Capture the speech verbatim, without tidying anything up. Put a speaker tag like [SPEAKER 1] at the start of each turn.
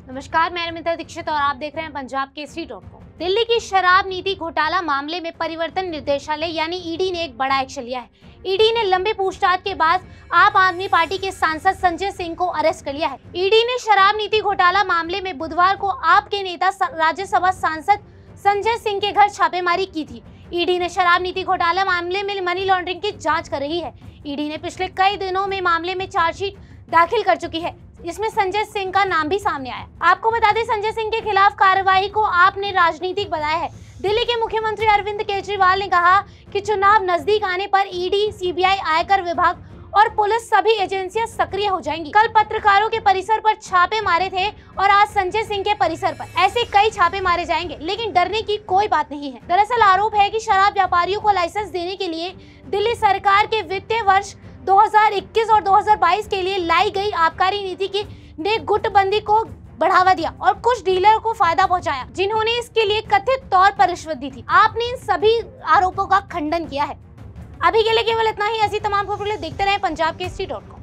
[SPEAKER 1] नमस्कार, मैं नमिता दीक्षित और आप देख रहे हैं पंजाब केसरी डॉट कॉम। दिल्ली की शराब नीति घोटाला मामले में परिवर्तन निर्देशालय यानी ईडी ने एक बड़ा एक्शन लिया है। ईडी ने लंबी पूछताछ के बाद आप आदमी पार्टी के सांसद संजय सिंह को अरेस्ट कर लिया है। ईडी ने शराब नीति घोटाला मामले में बुधवार को आप के नेता राज्यसभा सांसद संजय सिंह के घर छापेमारी की थी। ईडी ने शराब नीति घोटाला मामले में मनी लॉन्ड्रिंग की जांच कर रही है। ईडी ने पिछले कई दिनों में मामले में चार्जशीट दाखिल कर चुकी है। इसमें संजय सिंह का नाम भी सामने आया। आपको बता दें, संजय सिंह के खिलाफ कार्रवाई को आपने राजनीतिक बताया है। दिल्ली के मुख्यमंत्री अरविंद केजरीवाल ने कहा कि चुनाव नजदीक आने पर ईडी, सीबीआई, आयकर विभाग और पुलिस सभी एजेंसियां सक्रिय हो जाएंगी। कल पत्रकारों के परिसर पर छापे मारे थे और आज संजय सिंह के परिसर पर ऐसे कई छापे मारे जाएंगे, लेकिन डरने की कोई बात नहीं है। दरअसल आरोप है कि शराब व्यापारियों को लाइसेंस देने के लिए दिल्ली सरकार के वित्तीय वर्ष दो हज़ार इक्कीस और दो हज़ार बाईस के लिए लाई गई आबकारी नीति की ने गुटबंदी को बढ़ावा दिया और कुछ डीलर को फायदा पहुंचाया, जिन्होंने इसके लिए कथित तौर पर रिश्वत दी थी। आपने इन सभी आरोपों का खंडन किया है। अभी के लिए केवल इतना ही। ऐसी तमाम खबरों के लिए देखते रहें पंजाब केसरी डॉट कॉम।